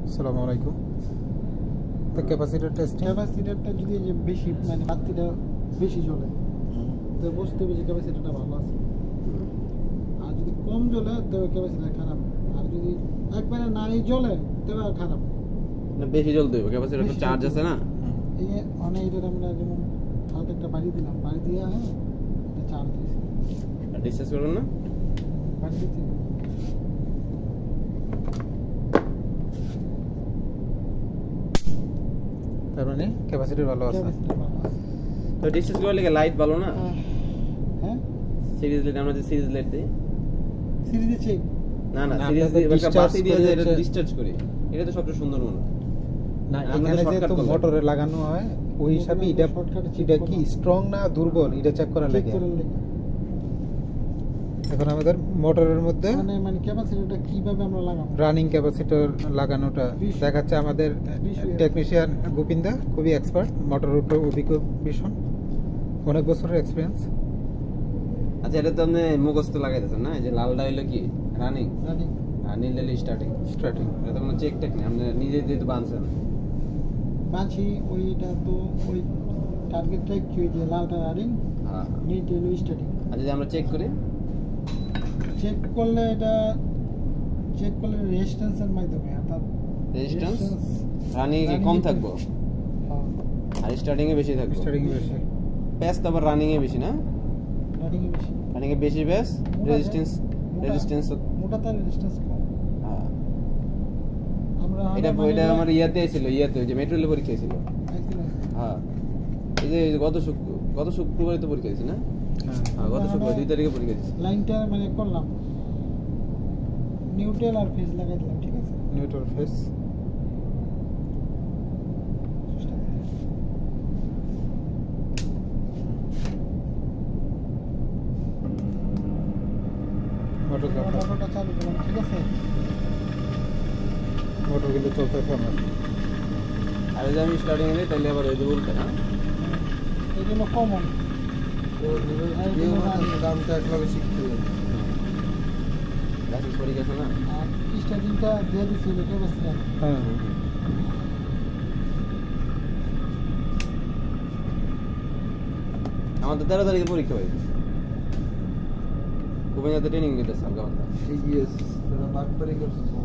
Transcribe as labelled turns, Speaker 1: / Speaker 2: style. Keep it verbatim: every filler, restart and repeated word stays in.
Speaker 1: আসসালামু আলাইকুম। তো ক্যাপাসিটর টেস্টিং,
Speaker 2: ক্যাপাসিটরটা যদি যে বেশি মানে বাতিটা বেশি জ্বলে তো বুঝতে হবে যে ক্যাপাসিটরটা ভালো আছে, আর যদি কম জ্বলে তবে ক্যাপাসিটর খারাপ, আর যদি একবারে নাই জ্বলে তবে আর খারাপ
Speaker 3: না। বেশি জ্বলতে হবে, ক্যাপাসিটর তো চার্জ আছে না।
Speaker 2: এই অনেক এটা আমরা যেমন হালকা একটা বাড়ি দিলাম, বাড়ি দিয়ে হ্যাঁ এটা চার্জ দিয়েছে
Speaker 3: আর ডিসচার্জ করবেন না,
Speaker 2: বাড়ি দিতে
Speaker 1: তার মানে ক্যাপাসিটর ভালো আছে।
Speaker 2: ক্যাপাসিটর ভালো আছে।
Speaker 3: তো ডিসচার্জ করলে কি লাইট ভালো না?
Speaker 2: হ্যাঁ
Speaker 3: সিরিজ লাইট, আমরা যে সিরিজ লাইট দেই,
Speaker 2: সিরিজে চেক
Speaker 3: না না
Speaker 1: না,
Speaker 3: সিরিজ
Speaker 1: আমরা
Speaker 3: দিয়ে একটা
Speaker 1: discharge
Speaker 3: বাতি দিয়ে
Speaker 1: করে
Speaker 3: যে এটা
Speaker 1: হচ্ছে-
Speaker 3: ডিসচার্জ করি, এটা তো সবচেয়ে সুন্দর মনে হয়।
Speaker 1: না,
Speaker 3: আমরা তো
Speaker 1: এখানে
Speaker 3: shortcut
Speaker 1: যেহেতু
Speaker 3: করলাম।
Speaker 1: মোটরে লাগানো হয় ওই হিসাবে এটা
Speaker 2: shortcut check
Speaker 1: এটা কি
Speaker 2: করলাম।
Speaker 1: স্ট্রং না দুর্বল এটা চেক করা
Speaker 2: চেক
Speaker 1: লাগে।
Speaker 2: করে লেগে
Speaker 1: এখন আমাদের মোটরের মধ্যে
Speaker 2: মানে মানে ক্যাপাসিটরটা কিভাবে আমরা লাগাবো,
Speaker 1: রানিং ক্যাপাসিটর লাগানোটা
Speaker 2: বিশ-
Speaker 1: দেখাচ্ছে আমাদের
Speaker 2: বিশ-
Speaker 1: টেকনিশিয়ান গোপিন্দা, খুবই এক্সপার্ট, মোটরের উপর অভিজ্ঞ ভীষণ, অনেক বছরের এক্সপিরিয়েন্স।
Speaker 3: আচ্ছা, এটা তো আপনি মুখস্থ লাগাইতেছেন না? এই যে লালটা হইলো কি রানিং,
Speaker 2: রানিং
Speaker 3: আর নীলটা হইলো স্টার্টিং।
Speaker 1: স্টার্টিং
Speaker 3: এটা তো কোনো চেক টেক নেই, আপনি নিজে দিয়ে তো বানছেন।
Speaker 2: বাঁচি ওইটা তো ওই টার্গেটটা কি ওই যে লালটা রানিং
Speaker 3: হ্যাঁ,
Speaker 2: নীলটা হলো স্টার্টিং।
Speaker 3: আর যদি আমরা চেক করি,
Speaker 2: চেক করলে এটা চেক করলে রেজিস্ট্যান্সের মাধ্যমে, অর্থাৎ
Speaker 3: রেজিস্ট্যান্স রানিং এ কম থাকবো আর স্টার্টিং এ বেশি থাকবে।
Speaker 1: স্টার্টিং বেশি,
Speaker 3: প্যাস তো আবার রানিং এ বেশি না?
Speaker 2: রানিং এ বেশি,
Speaker 3: রানিং এ বেশি প্যাস, রেজিস্ট্যান্স রেজিস্ট্যান্স
Speaker 2: মোটা তার রেজিস্ট্যান্স কম।
Speaker 3: হ্যাঁ,
Speaker 2: আমরা
Speaker 3: এটা এটা আমার ইয়াতে ছিল, ইয়াতে ওই যে মেট্রোলে পরীক্ষা ছিল। হ্যাঁ, এই যে এই যে গত শুক্র গত শুক্রবারে তো পরীক্ষা দিয়েছি না?
Speaker 1: হ্যাঁ
Speaker 3: হ্যাঁ, গত শুক্রবার দুই তারিখে পরীক্ষা দিয়েছি।
Speaker 2: লাইনটা মানে করলাম নিউট্রাল আর ফেজ লাগাই দিলাম, ঠিক আছে।
Speaker 1: নিউট্রাল ফেস মোটর
Speaker 2: মোটরটা চালু করলাম, ঠিক আছে।
Speaker 1: মোটর কিন্তু চলতেছে আমার।
Speaker 3: আর যদি আমি স্টার্টিং এ দিই তাহলে আবার ওই যে বলতে না,
Speaker 2: এগুলো কমন
Speaker 1: দামটা একভাবে শিখতে হবে।
Speaker 3: লাইসেন্স পরীক্ষা আছে না?
Speaker 2: আর স্টার্টিংটা দিয়ে দিচ্ছিল ক্যাপাসিটর।
Speaker 1: হ্যাঁ
Speaker 3: আমাদের তেরো তারিখে পরীক্ষা হয়েছে, কুমিল্লাতে ট্রেনিং নিতেছে হালকা পাতলা।
Speaker 1: ইয়েস, তারা বাগবাড়ি করছে।